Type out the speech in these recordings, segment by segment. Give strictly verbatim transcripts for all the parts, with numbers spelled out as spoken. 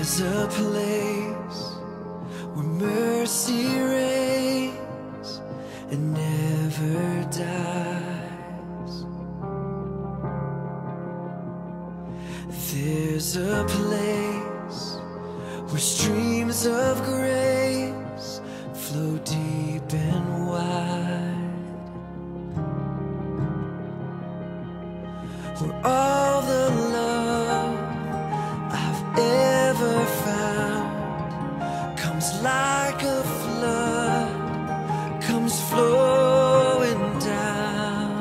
There's a place where mercy reigns and never dies. There's a place where streams of grace flow deep and wide, where all the love I've ever found comes like a flood, comes flowing down.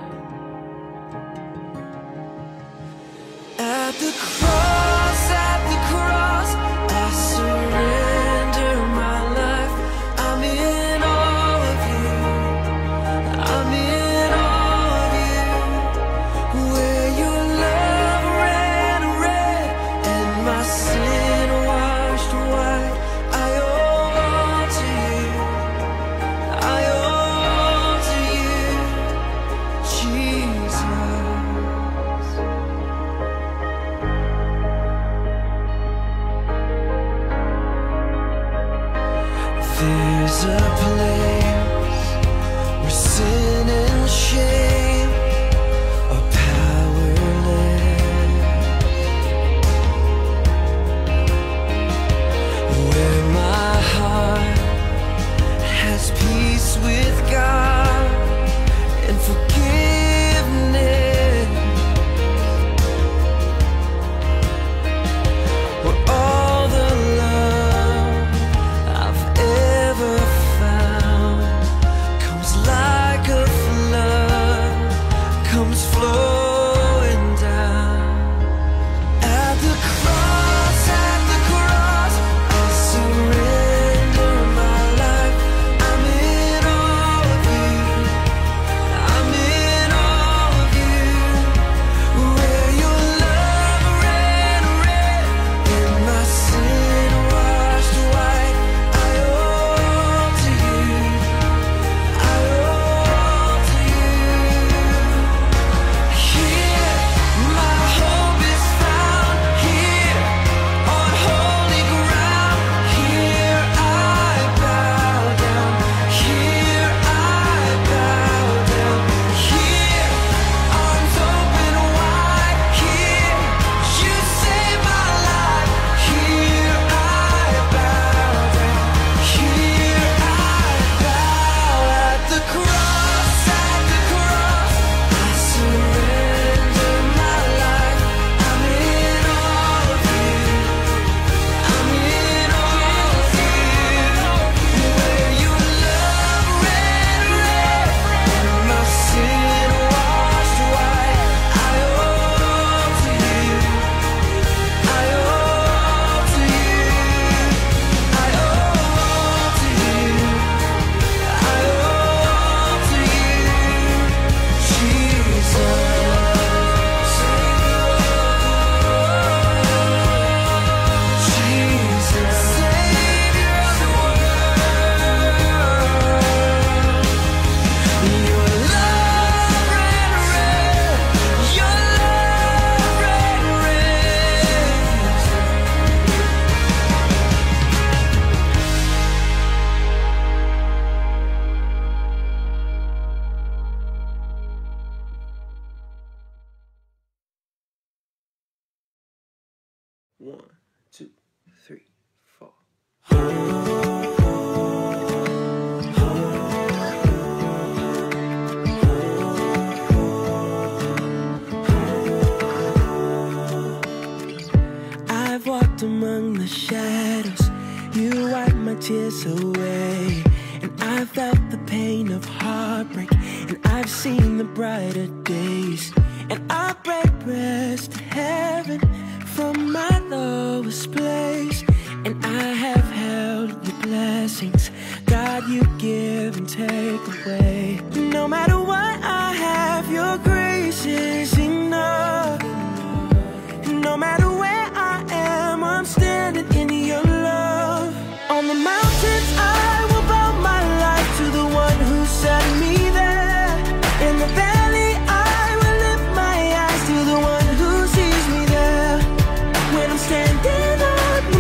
At the cross, at the cross, I surrender my life. I'm in all of you, I'm in all of you. Where your love ran red and my sin washed white, I owe all to you, I owe all to you, Jesus. There's a place where sin and shame are powerless, where my heart has peace with God and forgiveness, where all the love I've ever found comes like a flood, comes flowing down. At the cross, at the cross, I surrender my life. I'm in all of you, I'm in all of you. Where your love ran red and my sin washed white, I owe all to you, I owe all to you. Here, my hope is found. Here, on holy ground. Here I bow down. Here I bow down. Here, arms open wide. Here, you save my life. Here I bow down. Here I bow. At the cross, at the cross, I surrender my life. I'm in all of you, I'm in all of you. Where your love ran red and my sin washed white, I owe all to you, I owe all to you, I owe all to you, I owe all to you, Jesus. Jesus, Savior of the world. Your love ran red, your love ran red. One, two, three, four. I've walked among the shadows, you wiped my tears away, and I felt the pain of heartbreak, and I've seen the brighter days, and I break breast to heaven from my lowest place, and I have held your blessings, God, you give and take away. No matter what I have, your grace is enough. No matter where I am, I'm standing in your love. On the mountains I will bow my life to the one who set me there. In the valley I will lift my eyes to the one who sees me there. When I'm standing on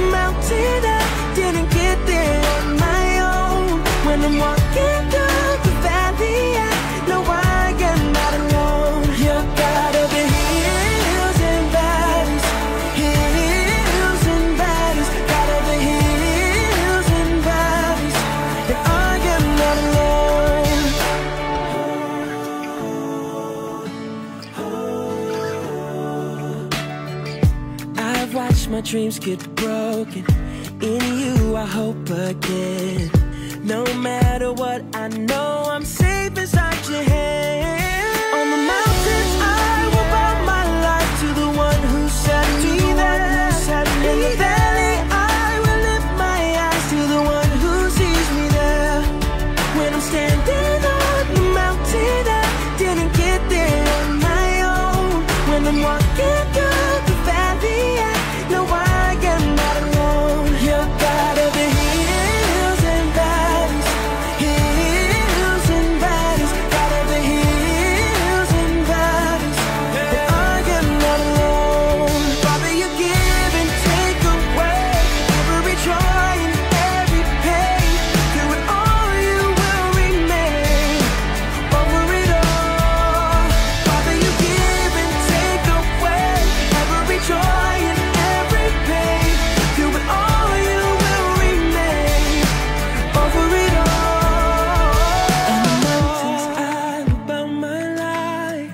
my dreams get broken. In you I hope again. No matter what, I know I'm safe inside your hands. On the mountains I will bow my life to the one who set me there. In the valley I will lift my eyes to the one who sees me there. When I'm standing on the mountain I didn't get there on my own. When I'm walking through the valley I know I am not alone. You're God of the hills and valleys, hills and valleys, God of the hills and valleys, but I am not alone. Father, you give and take away every joy and every pain. Through it all you will remain, over it all. Father, you give and take away every joy and every pain. Through it all you will remain, over it all. On the mountains I will bow my life,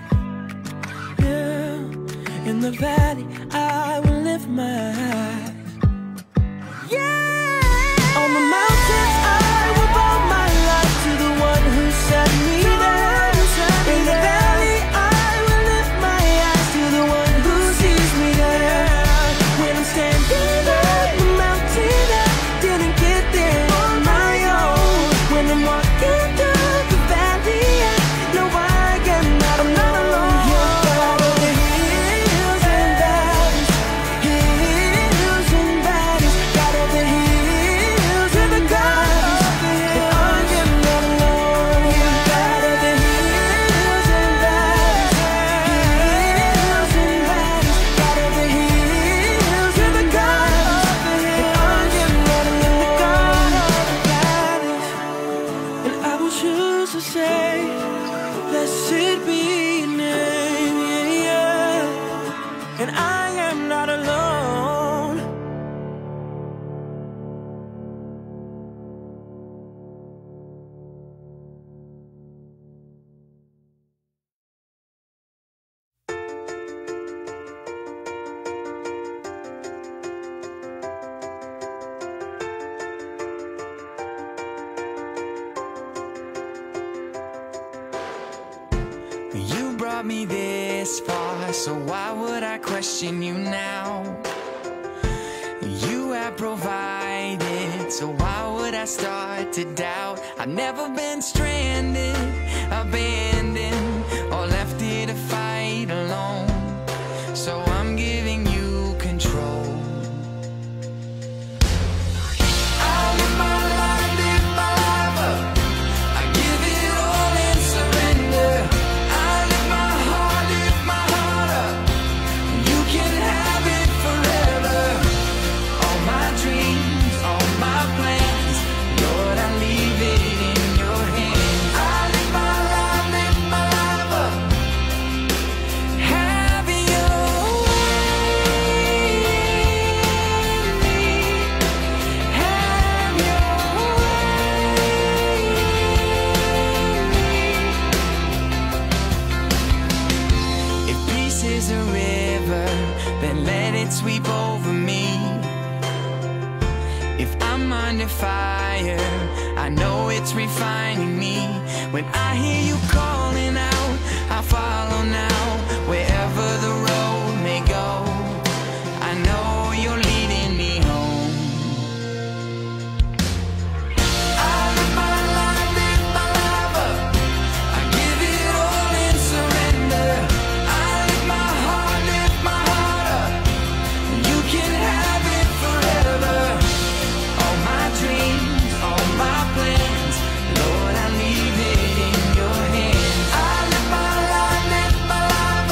yeah. In the valley I will lift my eyes, yeah. On the mountains I will bow my life to the one who set me there. In the valley I will lift my eyes to the one who sees me there. When I'm standing on the mountain I didn't get there on my own. When I'm walking through the valley I know I am not alone. You're God of the hills and valleys, hills and valleys, God of the hills and the valleys, but I am not alone. You're God of the hills and valleys, hills and valleys, God of the hills and the valleys, but I am not alone. And I will choose to say, blessed be your name, yeah, yeah. And I am not alone. You brought me this far, so why would I question you now? You have provided, so why would I start to doubt? I've never been stranded, abandoned, or left here to fight alone. So I'm giving you control. I live my life, live my life up. I give it all and surrender. I live my heart, live my heart up. You can have it forever. All my dreams, all my plans, Lord, I leave it in your hands. I live my life, live my life up. Have your way in me. Have your way in me. If peace is a river, then let it sweep over me. If I'm under fire, I know it's refining me. When I hear you calling out, I follow now. Wherever the road may go, I know you're leading me home. I live my life, live my life up. I give it all and surrender. I live my heart, live my heart up. You can have it forever. All my dreams, all my plans, Lord, I leave it in your hands. I live my life, live my life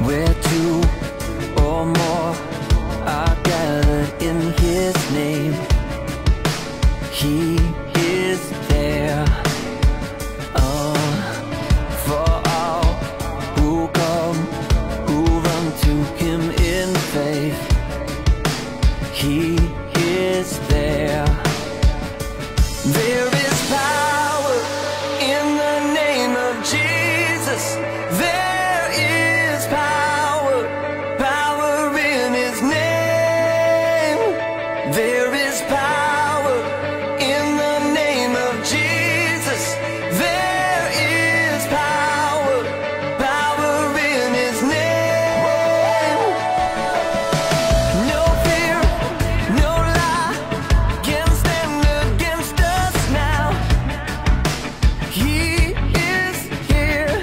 where two or more are gathered in His name, He is there. Oh, for all who come, who run to Him in faith, He is there. There is power in the name of Jesus. There is power, power in His name. There is power in the name of Jesus. There is power, power in His name. No fear, no lie can stand against us now. He is here.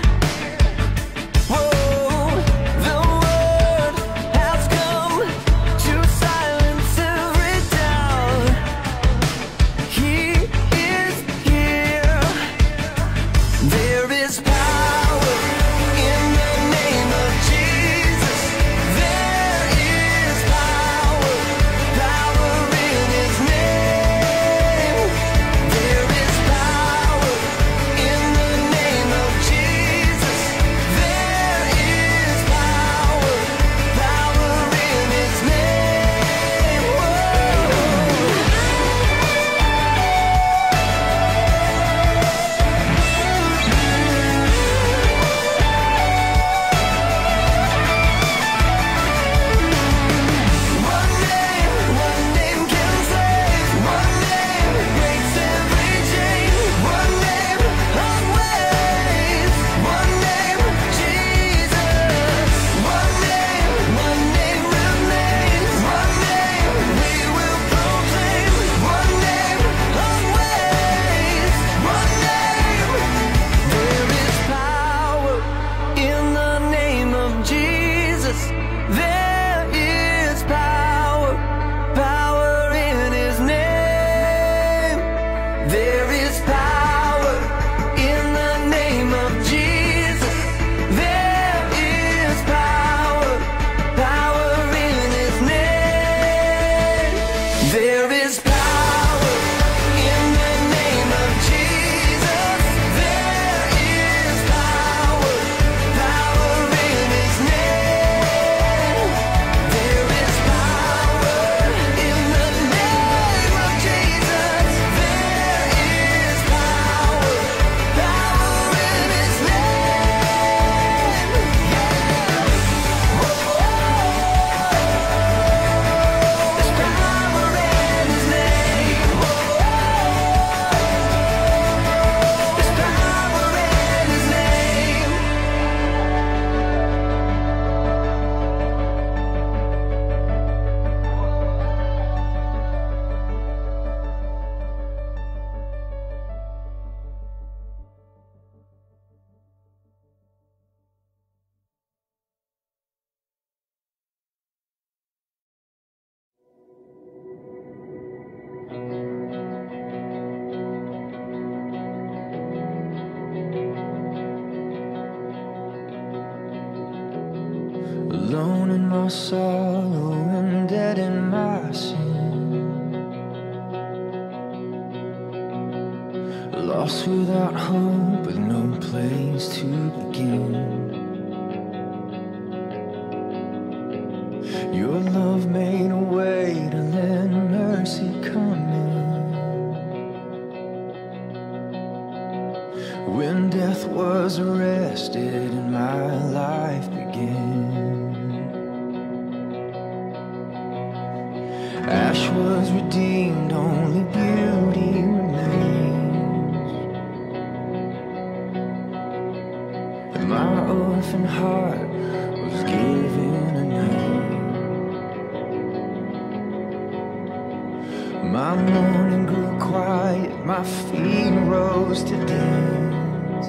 Whoa, the word has come to silence every doubt. He is here. There is power in the name of Jesus. There is power, power in His name. There is power in the name of Jesus. There is power, power in His name. One name, one name can save. One name breaks every chain. One name always. One name, Jesus. One name, one name remains. One name we will proclaim. One name always. One name. There is power in the name of Jesus. There is power, power in His name. There is power in the name of Jesus. There is power, power in His name. There is power in the name of Jesus. There is power, power in His name. There is power in the name of Jesus. There is power, power in His name. There's power in His name. There's power in His name. Alone in my sorrow and dead in my sin, lost without hope with no place to begin. Your love made a way to let mercy come in. When death was arrested and my life began, ash was redeemed, only beauty remains. And my orphan heart was given a name. My mourning grew quiet, my feet rose to dance.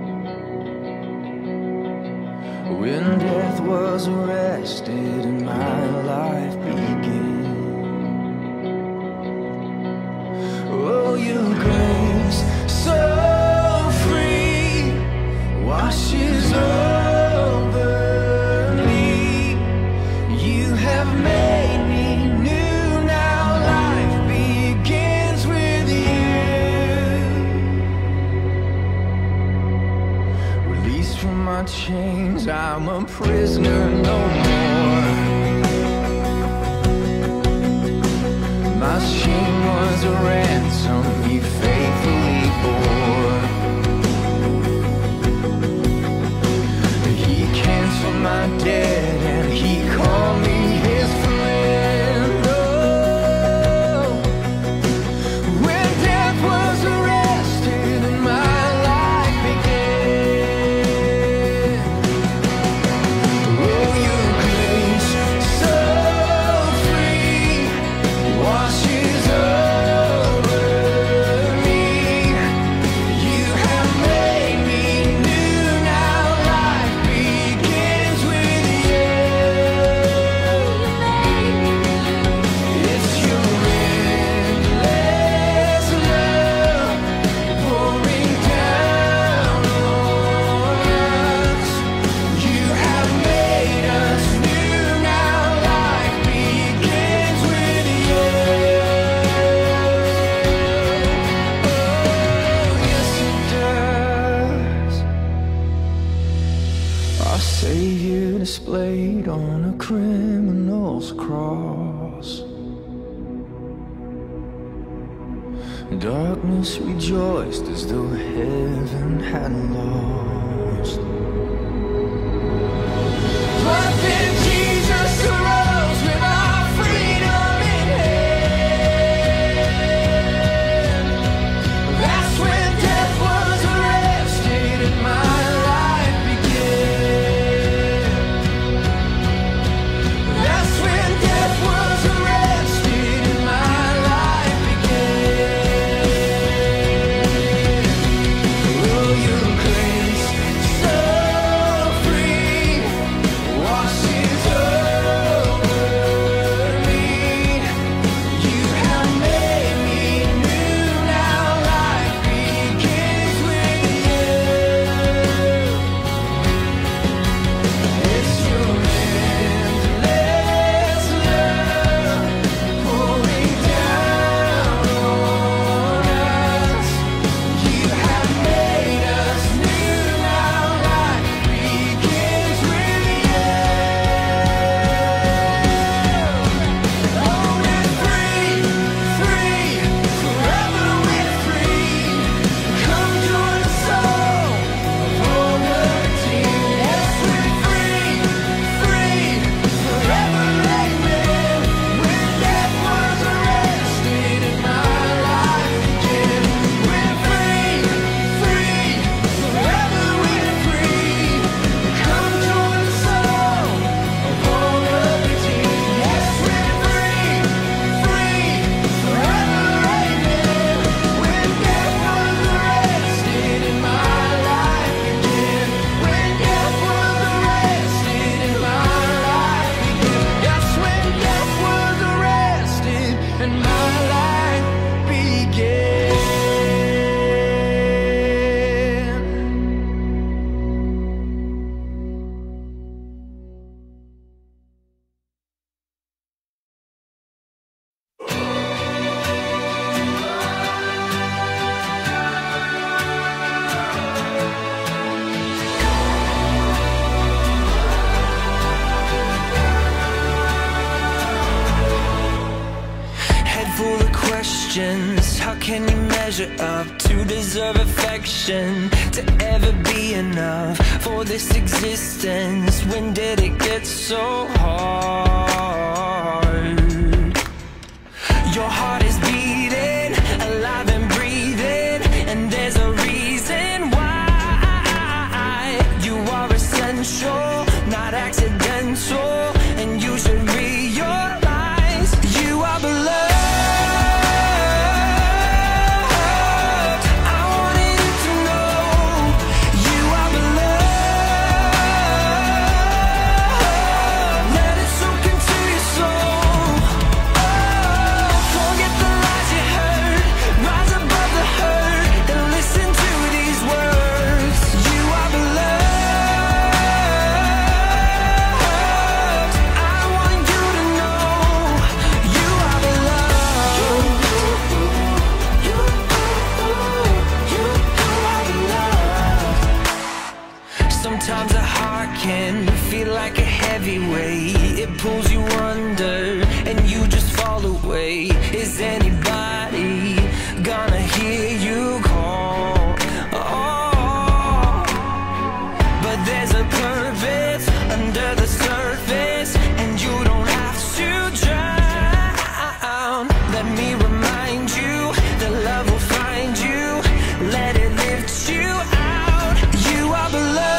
When death was arrested and my life began. Oh, your grace so free washes over me. no more. My shame was a ransom he faithfully bore. He canceled my debt and he called me his friend. Oh, when death was arrested and my life began. Oh, your grace so free washes over me. You have made me new, now life begins with you. It's your endless love pouring down on us. You have made us new, now life begins with you. Oh, yes it does. Our Savior displayed on a criminal's cross. Darkness rejoiced as though heaven had lost. But then Jesus arose with our freedom in hand. That's when death was arrested and my life began. That's when death was arrested and my life began. Oh, your grace so free washes over me. You have made me new, now life begins with you. It's your endless love pouring down on us. You have made us new, now life begins with you. Oh, we're free, free, forever we're free. Come join the soul of all liberty. Yes, we're free, free, forever, amen. When death was arrested and my life began. We're free, free, forever we're free. Come join the soul of all liberty. Yes, we're free, free, forever, amen. When death was arrested and my life began. When death was arrested and my life began. Yes, when death was arrested and my life began. Head full of questions. How can you measure up to deserve affection? To ever be enough for this existence? When did it get so hard? Your heart is beating, alive and breathing, and there's a reason why. You are essential, not accidental, and you should realize you are beloved. I wanted you to know you are beloved. Let it soak into your soul. Oh, forget the lies you heard. Rise above the hurt and listen to these words. You are beloved. I want you to heavy weight, it pulls you under and you just fall away. Is anybody gonna hear you call? Oh, but there's a purpose under the surface, and you don't have to drown. Let me remind you that love will find you. Let it lift you out. You are beloved.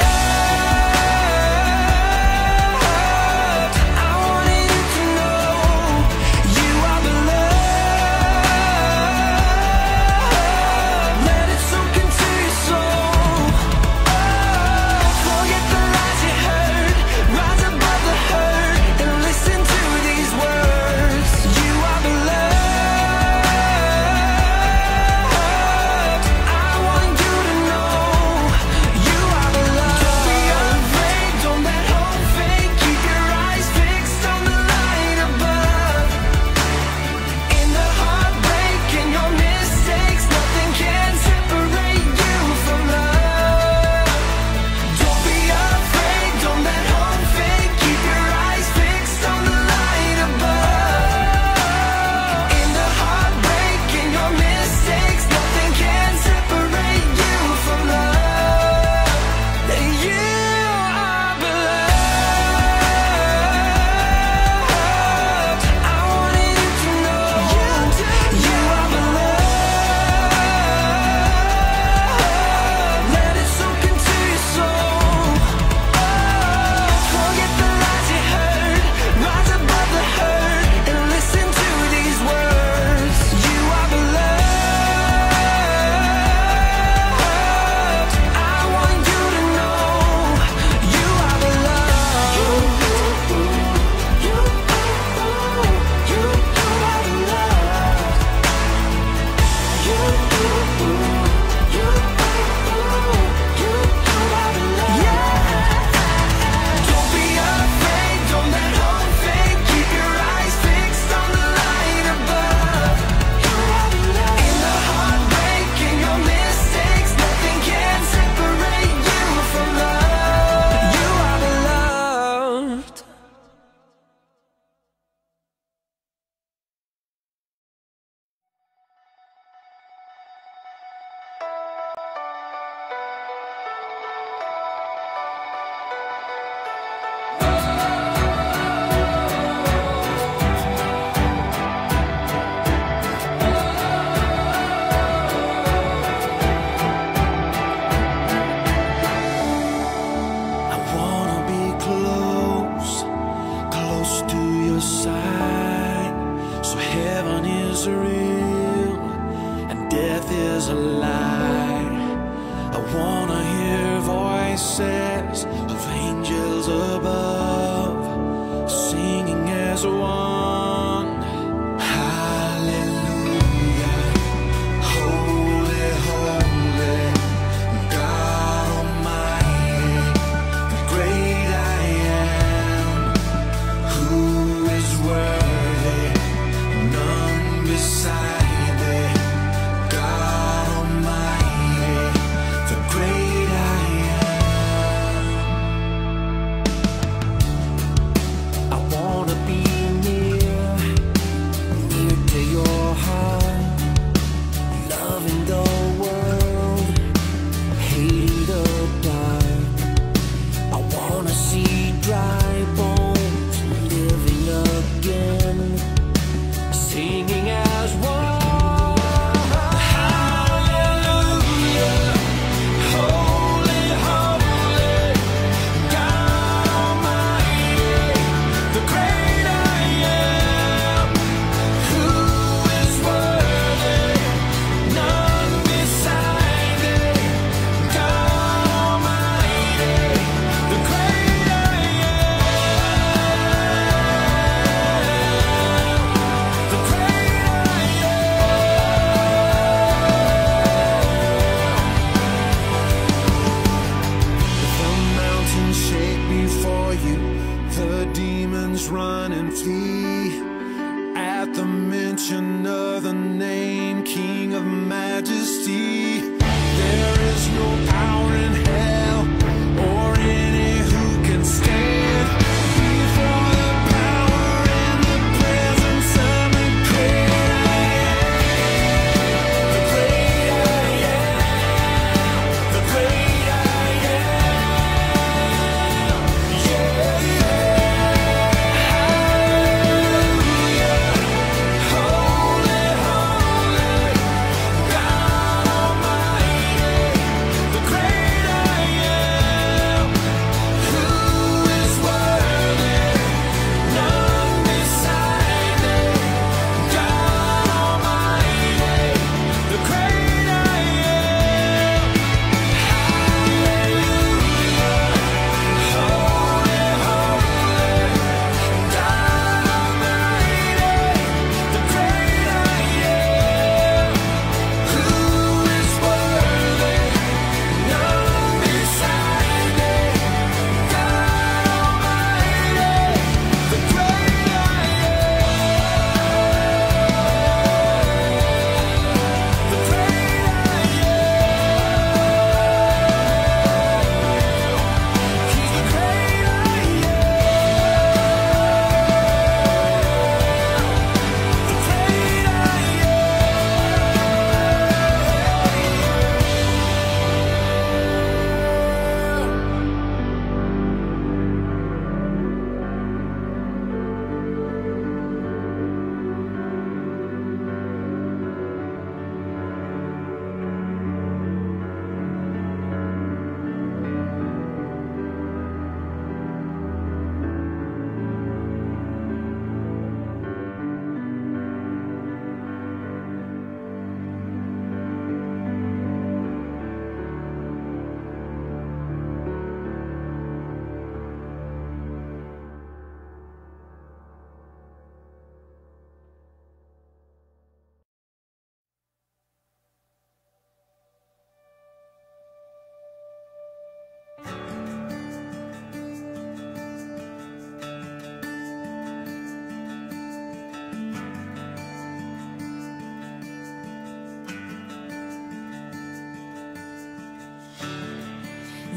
Power in hell or any who can stand.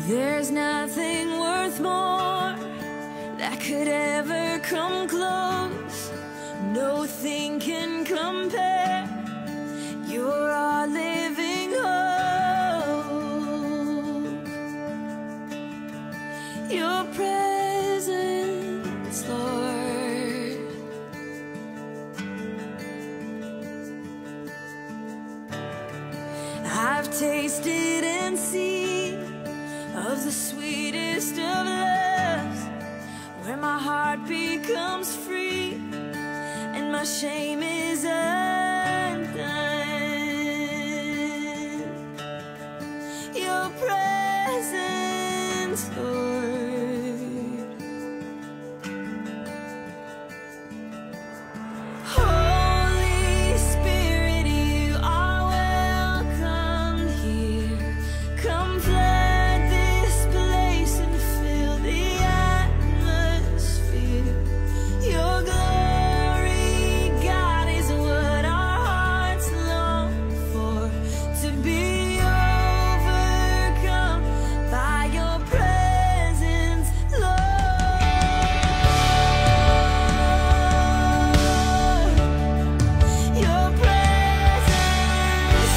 There's nothing worth more that could ever come close. Nothing can compare. You're our living hope. Your presence, Lord. I've tasted and seen of the sweetest of loves, where my heart becomes free and my shame is undone. Your presence, Lord. Holy Spirit, you are welcome here. Come flood this place and fill the atmosphere. Your glory, God, is what our hearts long for. To be overcome by your presence, Lord. Your presence,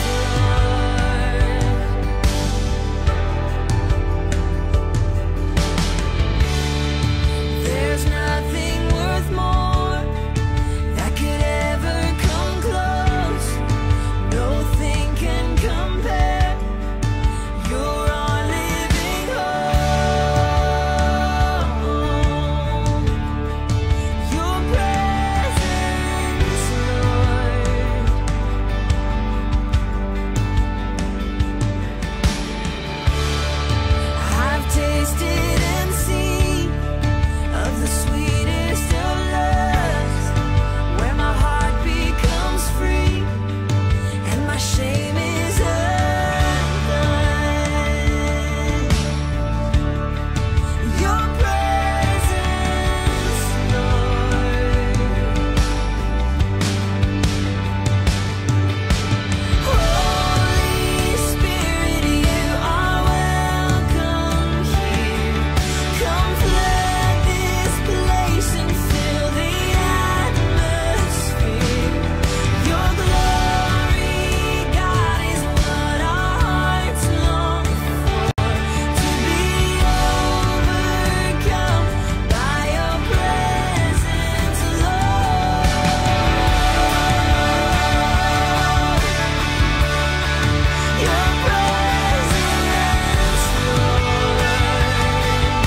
Lord. There's nothing worth more that could ever come close. Nothing can compare. You're our living hope. Your presence, Lord. I've tasted and seen of the sweetest of loves, where my heart becomes free and my shame is undone. Your presence, Lord. Holy Spirit, you are welcome here. Come flood this place and fill the atmosphere. Your glory, God, is what our hearts long for. To be overcome by your presence, Lord. Your presence, Lord.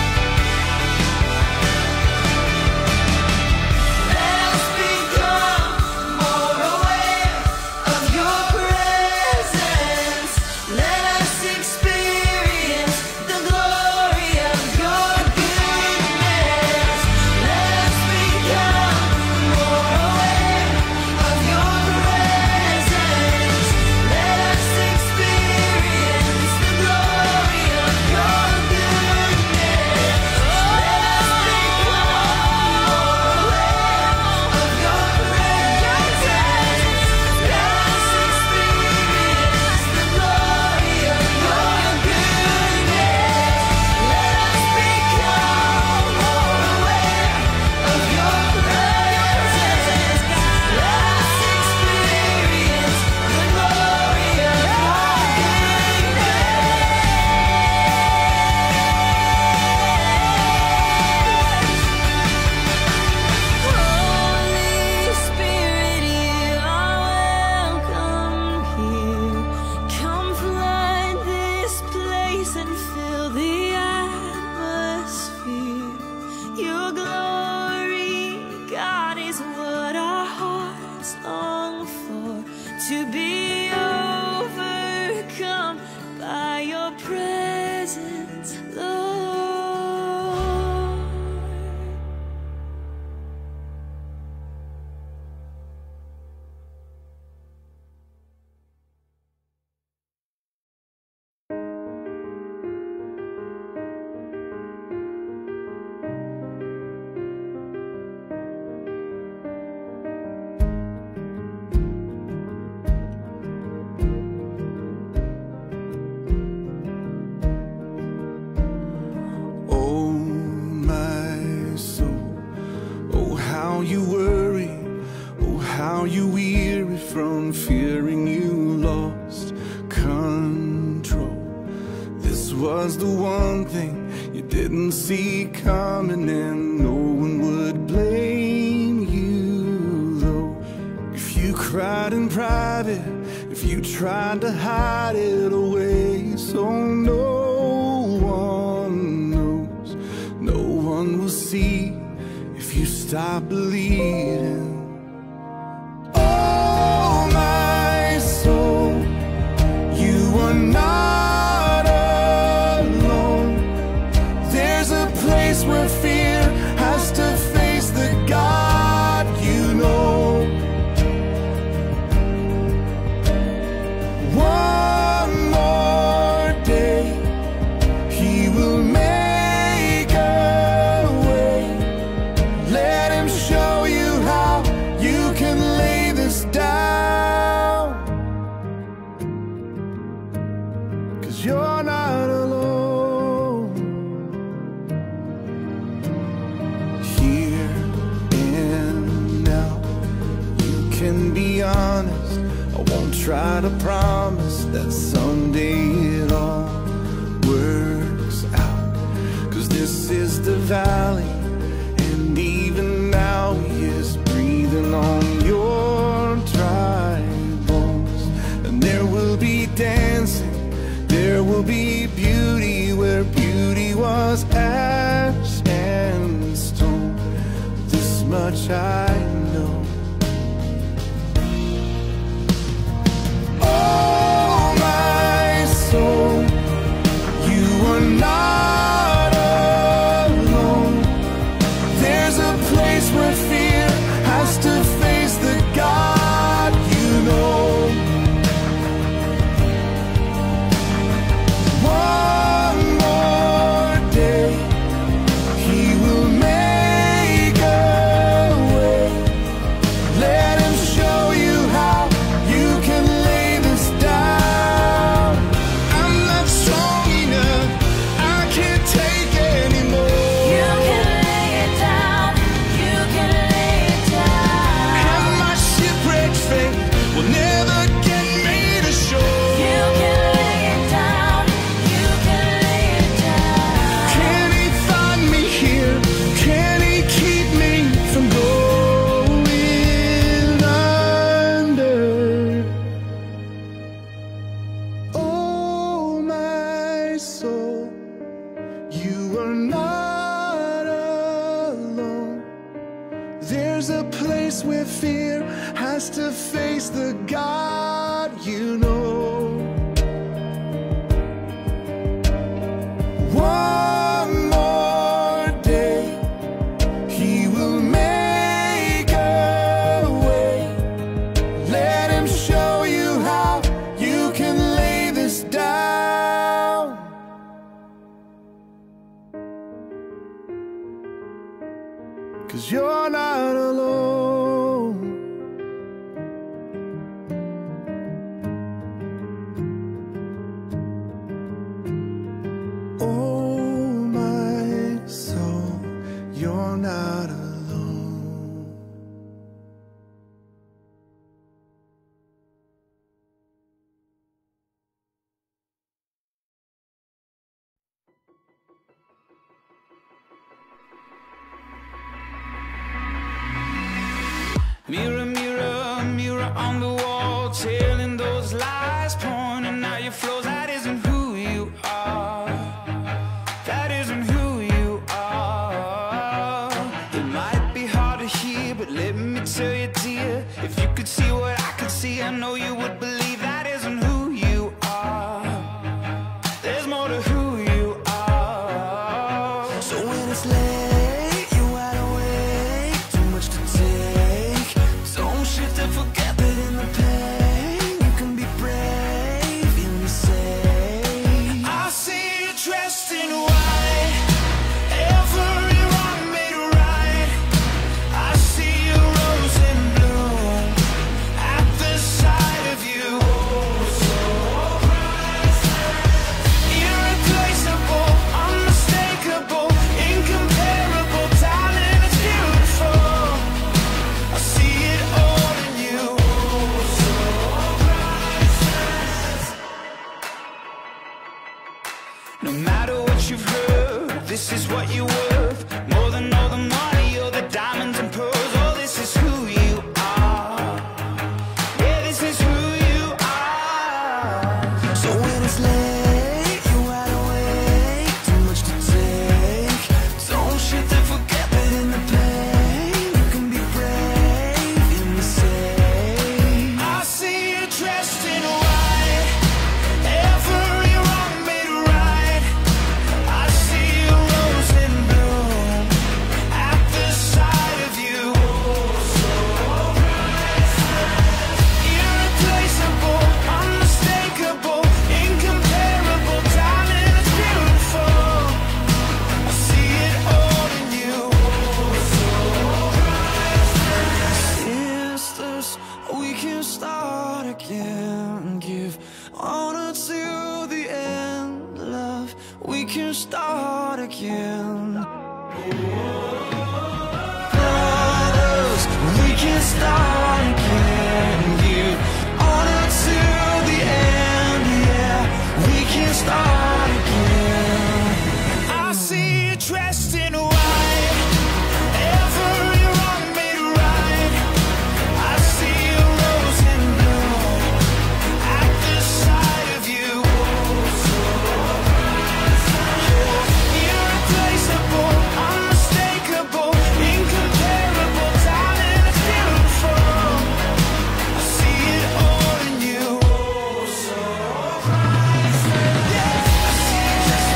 Let us become more aware of your presence. Let us experience the glory of your goodness. Let us become more aware of your presence. Let us experience the glory of your goodness. Let us become more aware of your presence. Let us experience the glory of your goodness. Let us become more aware of your presence. Let us experience the glory of your Holy Spirit, you are welcome here. Come flood this place and fill the atmosphere. Your glory, God, is what our hearts long for. To be overcome by your presence, Lord. see coming, and no one would blame you, though. If you cried in private, if you tried to hide it away, so no one knows, no one will see if you stop bleeding. Oh, my soul, you are not alone. There's a place where fear has to face the God you know. One more day, He will make a way. Let Him show you how you can lay this down, 'cause you're not alone. Here and now, you can be honest. I won't try to promise that someday it all works out, 'cause this is the valley, and even now He is breathing on your dry bones. And there will be dancing, there will be beauty where beauty was ash and stone. This much I know. Oh, my soul, you are not alone. There's a place where fear has to face the God you know. One more day, He will make a way. Let Him show you how you can lay this down. I'm not strong enough, I can't take anymore. You can lay it down, you can lay it down. And my shipwrecked faith will never get me to shore. You can lay it down, you can lay it down. Can He find me here? Can He keep me from going under? Oh, my soul, you are not alone. There's a place where fear has to face the God you know. One more day, He will make a way. Let Him show you how you can lay this down, 'cause you're not alone. Oh, my soul, you're not alone. Mirror, mirror, mirror on the wall, telling those lies, pointing out your flaws. That isn't who you are. That isn't who you are. It might be hard to hear, but let me tell you, dear, if you could see what I could see, I know you would believe that isn't who you are. There's more to who you are. So when it's late, you're wide awake, too much to take. So start again. Give honor to the end, yeah, we can start again. I see you dressed in white, every wrong made right. I see a rose in bloom at the sight of you. Irreplaceable, unmistakable, incomparable, darling, it's beautiful. I see it all in you. Yeah, I see it just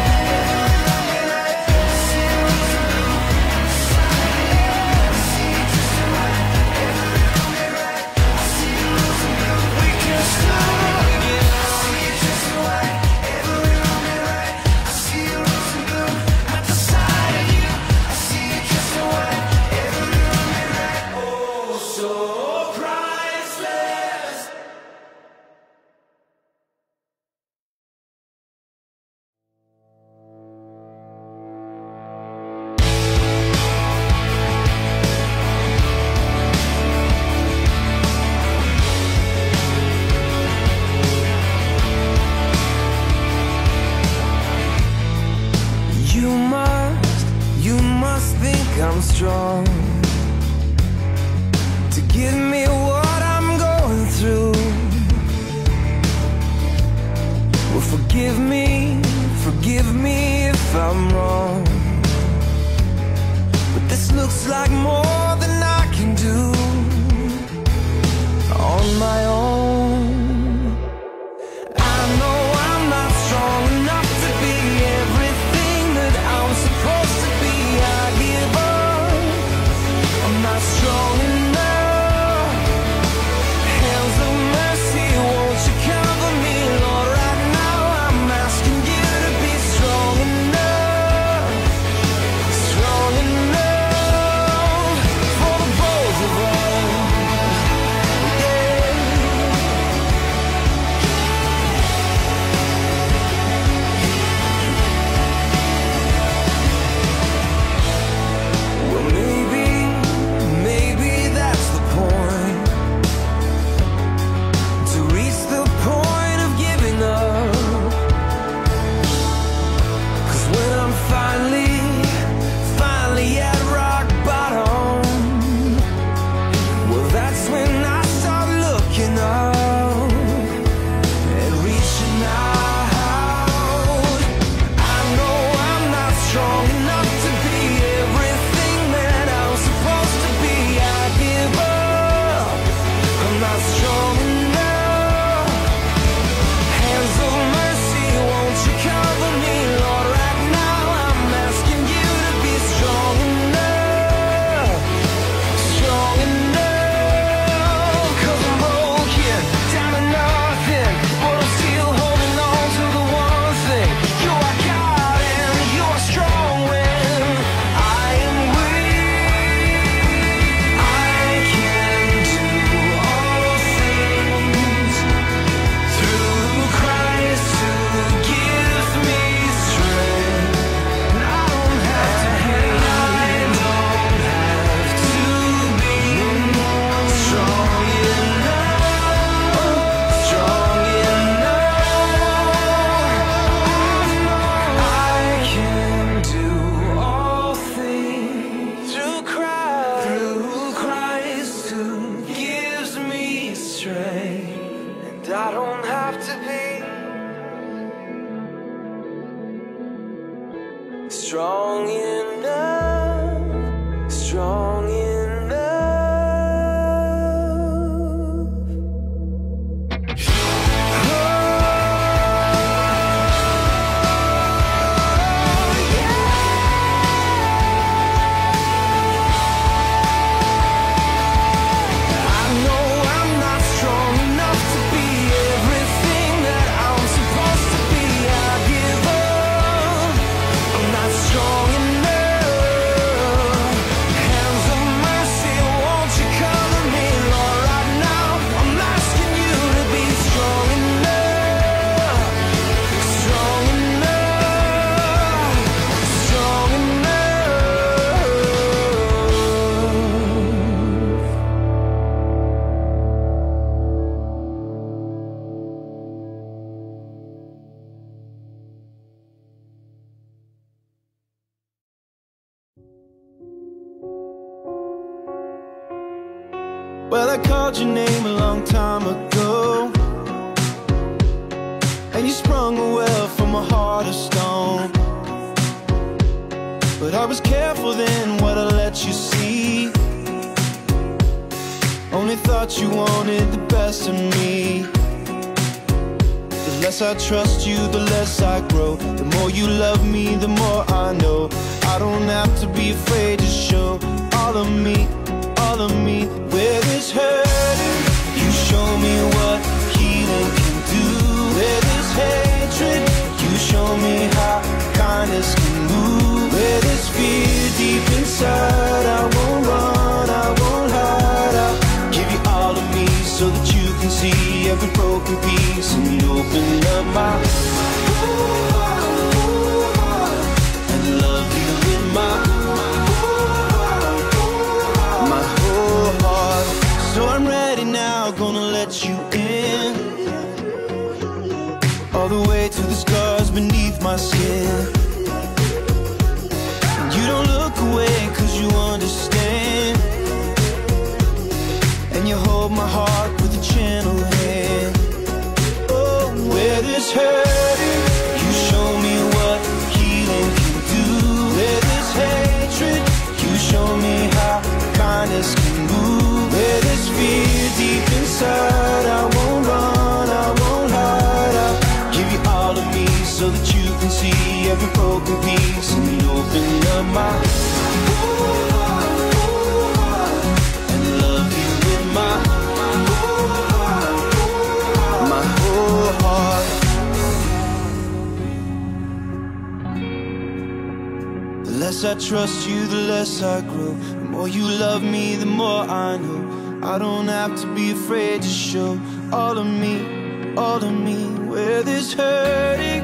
we can start again. I see it just right, every wrong made right. I see a rose in bloom at the sight of you. I see it just right, every wrong made right. Oh, so priceless. You must, you must think I'm strong to give me what I'm going through. Well, forgive me, forgive me if I'm wrong, but this looks like more than I can do on my own. I know I'm not strong enough to be everything that I'm supposed to be. I give up, I'm not strong enough. Hands of mercy, won't you cover me, Lord? Right now I'm asking you to be strong enough, strong enough for the both of us. Yeah. Well, maybe, maybe that's the point, to reach the point of giving up. 'Cause when I'm finally, finally at rock bottom, well, that's when I start looking up and reaching out. I know I'm not strong enough to be everything that I'm supposed to be. I give up, I'm not strong enough. Hands of mercy, won't you cover me, Lord? Right now I'm asking you to be strong enough, strong enough. 'Cause I'm broken, down to nothing, but I'm still holding on to the one thing. You are God and you are strong when I am weak. I can do all things through Christ who gives me strength. And I don't have to be, I don't have to be strong enough, strong enough. I can do all things through Christ, through Christ who gives me strength. And I don't have to be strong enough, strong enough. Well, I called your name a long time ago, and you sprung a well from a heart of stone. But I was careful then what I let you see. Only thought you wanted the best of me. The less I trust you, the less I grow. The more you love me, the more I know. I don't have to be afraid to show all of me, all of me. Where there's hurting, you show me what healing can do. Where there's hatred, you show me how kindness can move. Where there's fear deep inside, I won't run, I won't hide. I'll give you all of me so that you can see every broken piece and open up my heart and love you in my my whole heart. So I'm ready now, gonna let you in, all the way to the scars beneath my skin. And you don't look away cause you understand, and you hold my heart with a gentle hand. Oh, where there's hurting, you show me what healing can do. Where there's hatred, you show me how kindness can move. Where there's fear deep inside, I won't run, I won't hide. I'll give you all of me so that you can see every broken piece and open up my heart and love you with my my whole heart. The less I trust you, the less I grow. The more you love me, the more I know. I don't have to be afraid to show all of me, all of me. Where there's hurting,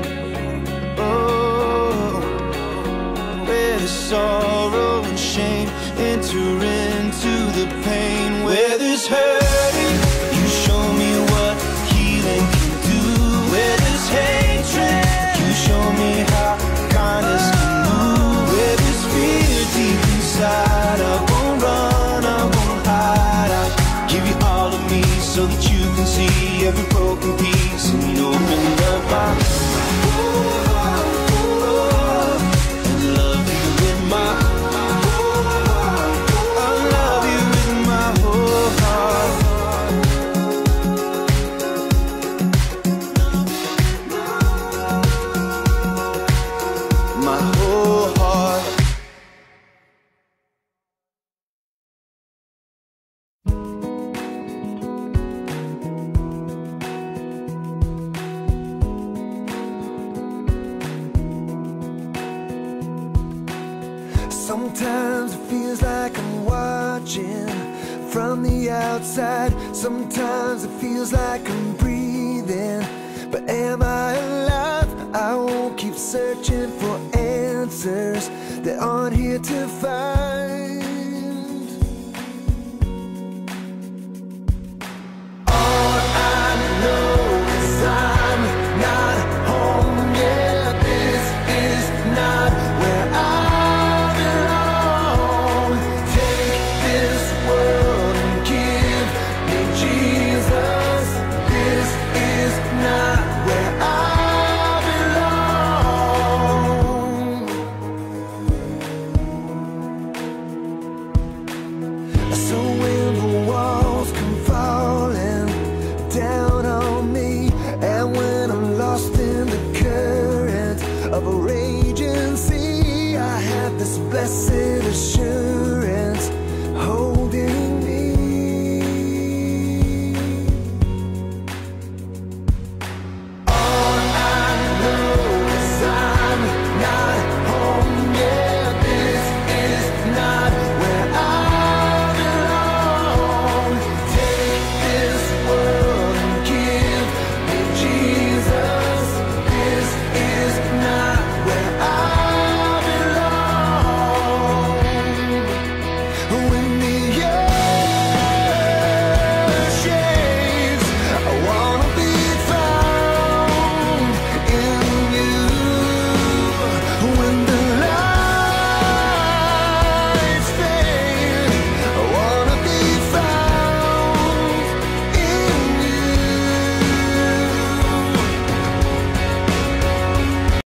oh, where there's sorrow and shame, enter into the pain. Where there's hurting, you show me what healing can do. Where there's hatred, you show me how kindness can move. Where there's fear deep inside, I won't run, I won't hide. I'll give you all of me so that you can see every broken piece and open up my heart and love you with my I love you with my whole heart. My whole heart. Sometimes it feels like I'm watching from the outside. Sometimes it feels like I'm breathing, but am I alive? I won't keep searching for answers that aren't here to find.